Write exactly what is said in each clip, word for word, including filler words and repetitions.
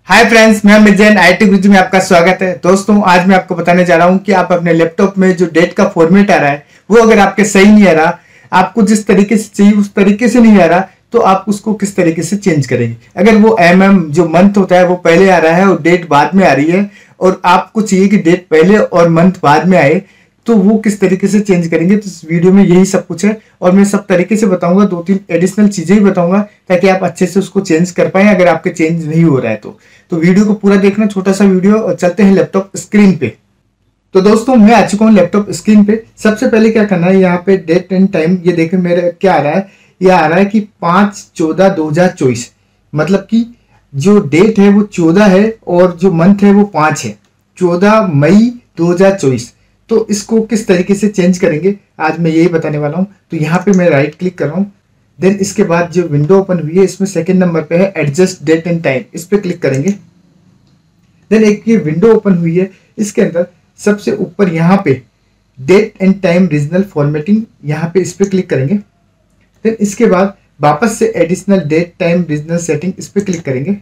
Hi friends, मैं Amit Jain I T गुरु में आपका स्वागत है। दोस्तों, आज मैं आपको बताने जा रहा हूं कि आप अपने लैपटॉप में जो डेट का फॉर्मेट आ रहा है वो अगर आपके सही नहीं आ रहा, आपको जिस तरीके से चाहिए उस तरीके से नहीं आ रहा, तो आप उसको किस तरीके से चेंज करेंगे। अगर वो एम एम जो मंथ होता है वो पहले आ रहा है और डेट बाद में आ रही है और आपको चाहिए कि डेट पहले और मंथ बाद में आए, तो वो किस तरीके से चेंज करेंगे। तो इस वीडियो में यही सब कुछ है और मैं सब तरीके से बताऊंगा, दो तीन एडिशनल चीजें ही बताऊंगा ताकि आप अच्छे से उसको चेंज कर पाए अगर आपके चेंज नहीं हो रहा है तो तो वीडियो को पूरा देखना, छोटा सा वीडियो। और चलते हैं लैपटॉप स्क्रीन पे। तो दोस्तों, मैं आ चुका हूँ लैपटॉप स्क्रीन पे। सबसे पहले क्या करना है, यहाँ पे डेट एंड टाइम, ये देखें मेरे क्या आ रहा है। ये आ रहा है कि पांच चौदह दो हजार चौबीस, मतलब कि जो डेट है वो चौदह है और जो मंथ है वो पांच है, चौदह मई दो हजार चौबीस। तो इसको किस तरीके से चेंज करेंगे आज मैं यही बताने वाला हूं। तो यहाँ पे मैं राइट क्लिक कर रहा हूँ। देन इसके बाद जो विंडो ओपन हुई है इसमें सेकंड नंबर पे है एडजस्ट डेट एंड टाइम, इस पे क्लिक करेंगे। देन एक ये विंडो ओपन हुई है, इसके अंदर सबसे ऊपर यहाँ पे date and time regional formatting, यहाँ पे इस पे क्लिक करेंगे। देन इसके बाद वापस से additional date time regional setting, इस पे क्लिक करेंगे।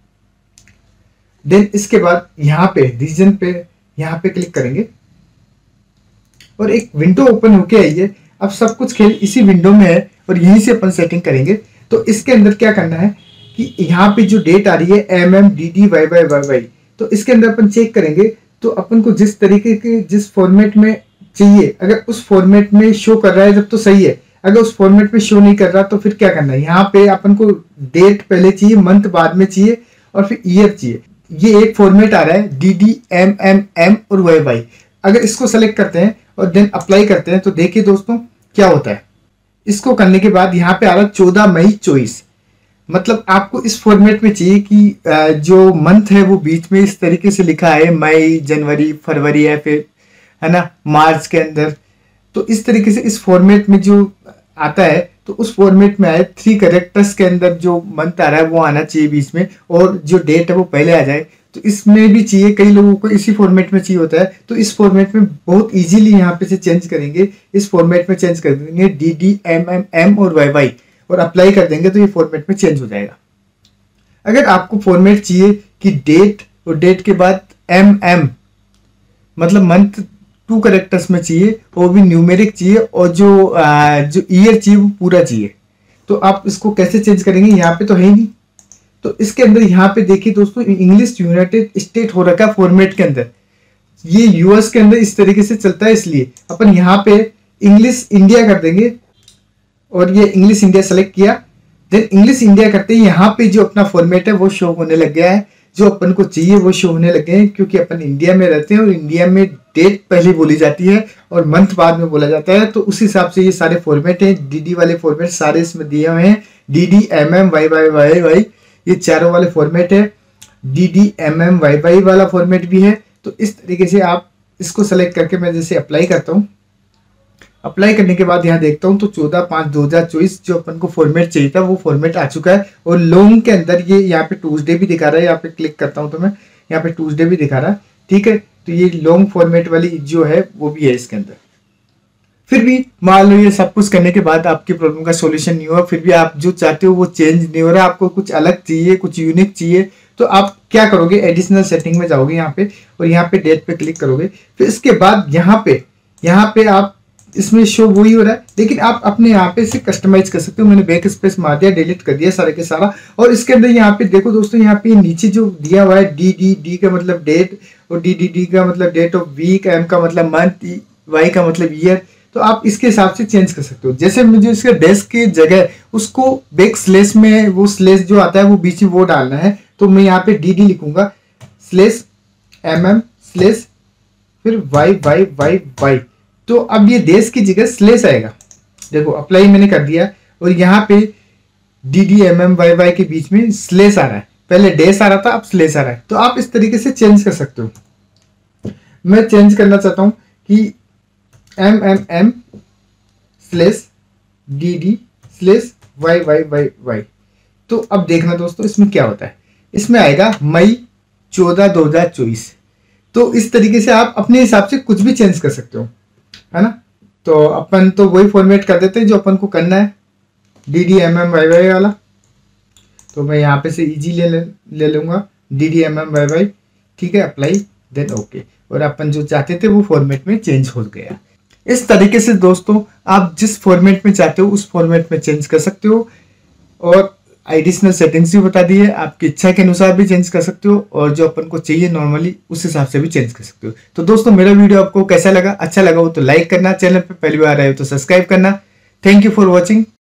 देन इसके बाद यहाँ पे रीजन पे यहाँ पे क्लिक करेंगे और एक विंडो ओपन होके आई है। अब सब कुछ खेल इसी विंडो में है और यहीं से अपन सेटिंग करेंगे। तो इसके अंदर क्या करना है कि यहाँ पे जो डेट आ रही है M M D D Y Y Y Y, तो इसके अंदर अपन चेक करेंगे। तो अपन को जिस तरीके के जिस फॉर्मेट में चाहिए, अगर उस फॉर्मेट में शो कर रहा है जब तो सही है, अगर उस फॉर्मेट में शो नहीं कर रहा तो फिर क्या करना है। यहाँ पे अपन को डेट पहले चाहिए, मंथ बाद में चाहिए और फिर ईयर चाहिए। ये एक फॉर्मेट आ रहा है D D M M M और वाई वाई। अगर इसको सेलेक्ट करते हैं और देन अप्लाई करते हैं तो देखिए दोस्तों क्या होता है। इसको करने के बाद यहाँ पे आ रहा है चौदह मई चौबीस, मतलब आपको इस फॉर्मेट में चाहिए कि जो मंथ है वो बीच में इस तरीके से लिखा है, मई जनवरी फरवरी है, फिर है ना मार्च के अंदर। तो इस तरीके से इस फॉर्मेट में जो आता है तो उस फॉर्मेट में आए, थ्री कैरेक्टर्स के अंदर जो मंथ आ रहा है वो आना चाहिए बीच में और जो डेट है वो पहले आ जाए। तो इसमें भी चाहिए, कई लोगों को इसी फॉर्मेट में चाहिए होता है। तो इस फॉर्मेट में बहुत इजीली यहाँ पे से चेंज करेंगे, इस फॉर्मेट में चेंज कर देंगे D D M M M और वाई वाई और अप्लाई कर देंगे तो ये फॉर्मेट में चेंज हो जाएगा। अगर आपको फॉर्मेट चाहिए कि डेट और डेट के बाद एम एम, मतलब मंथ टू कैरेक्टर्स में चाहिए, वो भी न्यूमेरिक चाहिए और जो आ, जो ईयर चाहिए वो पूरा चाहिए, तो आप इसको कैसे चेंज करेंगे। यहाँ पे तो है ही नहीं। तो इसके अंदर यहाँ पे देखिए दोस्तों, इंग्लिश यूनाइटेड स्टेट हो रखा है फॉर्मेट के अंदर। ये यूएस के अंदर इस तरीके से चलता है, इसलिए अपन यहाँ पे इंग्लिश इंडिया कर देंगे और ये इंग्लिश इंडिया सेलेक्ट किया। देन इंग्लिश इंडिया करते ही यहाँ पे जो अपना फॉर्मेट है वो शो होने लग गया है, जो अपन को चाहिए वो शो होने लगे हैं, क्योंकि अपन इंडिया में रहते हैं और इंडिया में डेट पहले बोली जाती है और मंथ बाद में बोला जाता है। तो उस हिसाब से ये सारे फॉर्मेट हैं, डीडी वाले फॉर्मेट सारे इसमें दिए हुए हैं। D D M M Y Y Y Y ये चारों वाले फॉर्मेट है। D D M M Y Y वाला फॉर्मेट भी है। तो इस तरीके से आप इसको सेलेक्ट करके मैं जैसे अप्लाई करता हूँ, अप्लाई करने के बाद यहाँ देखता हूँ तो चौदह पाँच दो हजार चौबीस जो अपन को फॉर्मेट चाहिए था वो फॉर्मेट आ चुका है। और लॉन्ग के अंदर ये यहाँ पे ट्यूसडे भी दिखा रहा है। यहाँ पे क्लिक करता हूँ तो मैं यहाँ पे ट्यूसडे भी दिखा रहा है, ठीक है। तो ये लॉन्ग फॉर्मेट वाली जो है वो भी है इसके अंदर। फिर भी मान लो ये सब कुछ करने के बाद आपकी प्रॉब्लम का सॉल्यूशन नहीं हुआ, फिर भी आप जो चाहते हो वो चेंज नहीं हो रहा, आपको कुछ अलग चाहिए, कुछ यूनिक चाहिए, तो आप क्या करोगे, एडिशनल सेटिंग में जाओगे यहाँ पे और यहाँ पे डेट पे क्लिक करोगे। फिर इसके बाद यहाँ पे यहाँ पे आप इसमें शो वही हो रहा है, लेकिन आप अपने यहाँ पे से कस्टमाइज कर सकते हो। मैंने बैक स्पेस मार दिया, डिलीट कर दिया सारा के सारा। और इसके अंदर यहाँ पे देखो दोस्तों, यहाँ पे नीचे जो दिया हुआ है डी डी डी का मतलब डेट और डी डी डी का मतलब डेट ऑफ वीक, एम का मतलब मंथ, वाई का मतलब ईयर। तो आप इसके हिसाब से चेंज कर सकते हो। जैसे मुझे इसका डेस्क की जगह उसको बैक स्लेश में, वो स्लेश जो आता है वो बीच में वो डालना है, तो मैं यहाँ पे डी डी लिखूंगा स्लेश एम एम स्लेश फिर वाई वाई वाई वाई। तो अब ये देश की जगह स्लेश आएगा। देखो अप्लाई मैंने कर दिया और यहाँ पे D D M M Y Y के बीच में स्लेश आ रहा है, पहले डेस आ रहा था अब स्लेश आ रहा है। तो आप इस तरीके से चेंज कर सकते हो। मैं चेंज करना चाहता हूँ कि M M M slash D D slash Y Y Y Y. तो अब देखना दोस्तों इसमें क्या होता है, इसमें आएगा मई चौदह दो हजार चौबीस। तो इस तरीके से आप अपने हिसाब से कुछ भी चेंज कर सकते हो, है ना। तो अपन तो वही फॉर्मेट कर देते हैं जो अपन को करना है, D D M M Y Y वाला। तो मैं यहाँ पे से इजी ले ले लूँगा D D M M Y Y, ठीक है, अप्लाई, देन ओके, और अपन जो चाहते थे वो फॉर्मेट में चेंज हो गया। इस तरीके से दोस्तों आप जिस फॉर्मेट में चाहते हो उस फॉर्मेट में चेंज कर सकते हो, और एडिशनल सेटिंग्स भी बता दी है, आपकी इच्छा के अनुसार भी चेंज कर सकते हो, और जो अपन को चाहिए नॉर्मली उस हिसाब से भी चेंज कर सकते हो। तो दोस्तों मेरा वीडियो आपको कैसा लगा, अच्छा लगा हो तो लाइक करना, चैनल पे पहली बार आए हो तो सब्सक्राइब करना। Thank you for watching.